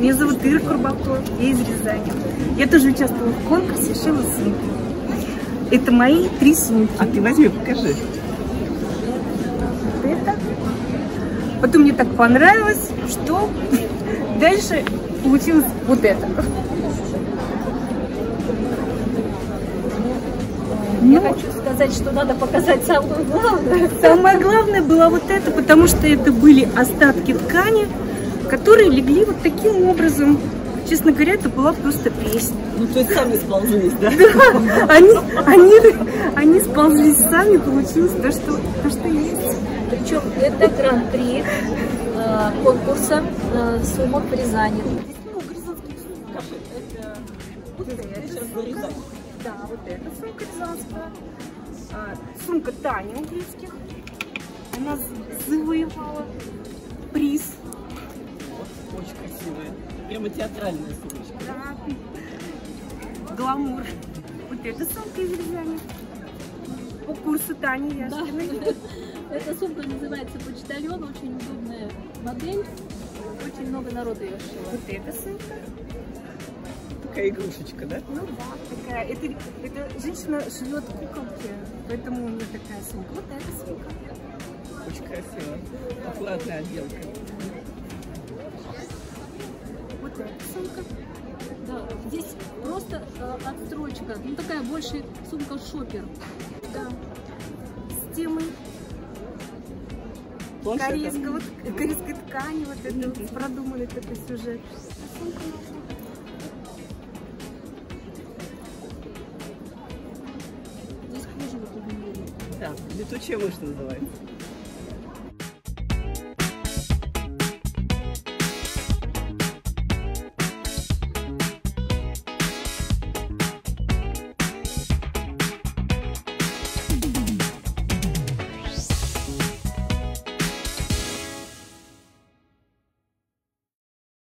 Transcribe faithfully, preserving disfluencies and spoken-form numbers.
Меня зовут Ира Курбакова, я из Рязани. Я тоже участвовала в конкурсе «Шила сумки». Это мои три сумки. А ты возьми, покажи. Вот это. Потом мне так понравилось, что дальше получилось вот это. Я ну, хочу сказать, что надо показать самое главное. Самое главное было вот это, потому что это были остатки ткани, которые легли вот таким образом. Честно говоря, это была просто песня. Ну, то есть сами сползлись, да? Да, они, они, они сползлись сами, получилось то, что, то, что есть. Причем это гран-при э, конкурса э, сумок в Рязани. Да, вот эта сумка рязанская. А, сумка Тани Угрицких. Она завоевала приз. Очень красивая. Прямо театральная сумочка. Да. Гламур. Вот эта сумка из Рязани. По курсу Тани Яшкиной. Да. Эта сумка называется «Почтальон». Очень удобная модель. Очень много народу ее шила. Вот эта сумка. Такая игрушечка, да? Ну да, такая. Это, это женщина шьет куколки, поэтому у нее такая сумка. Вот эта сумка. Очень красиво. Аккуратная отделка. Вот эта сумка. Да, здесь просто э, отстрочка. Ну такая больше сумка шопер. Да. С темой корейского, корейской ткани. Вот это вот продуманный такой сюжет. Сумка. Здесь кожа вот у меня. Да, летучая мышь называется.